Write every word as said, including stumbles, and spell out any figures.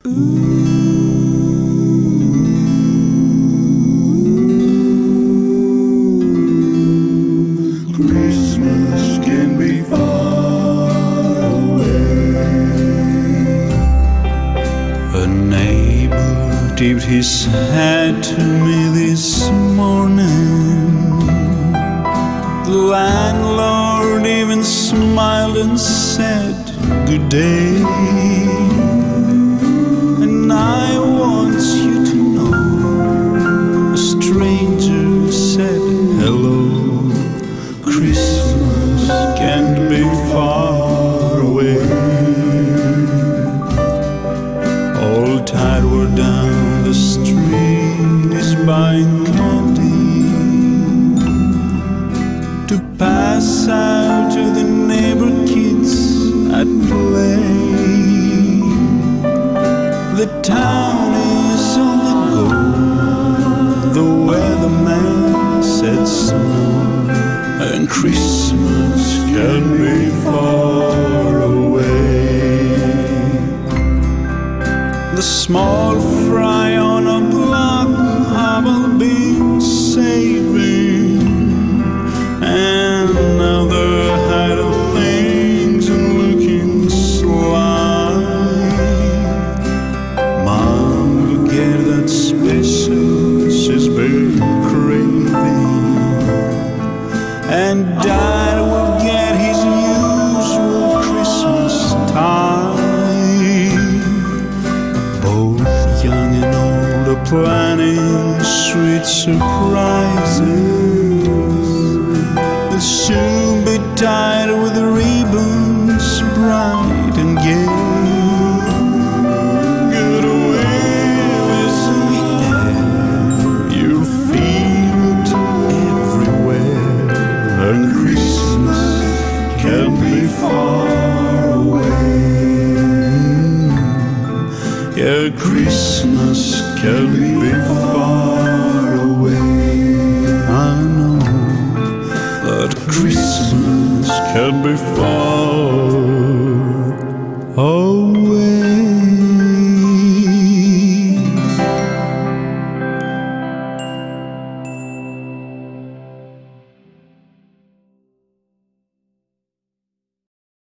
Christmas can be far away. A neighbor tipped his hat to me this morning. The landlord even smiled and said good day. And I want you to know, a stranger said hello. Christmas can't be far away. Old tideward down the street is buying candy to pass out to the neighbor kids at play. The town is on the go. The weatherman said snow, and Christmas can be far away. The small fry on a block have all been saving, and now they're ahead of things and looking sly. Mom will get that special she's been craving, and Dad will get his usual Christmas time. Both young and old are planning sweet surprises. They'll soon be tied with ribbons bright and gay. Good wind is in the air, you'll feel it everywhere. And Christmas can be far away. Yeah, Christmas can be far away.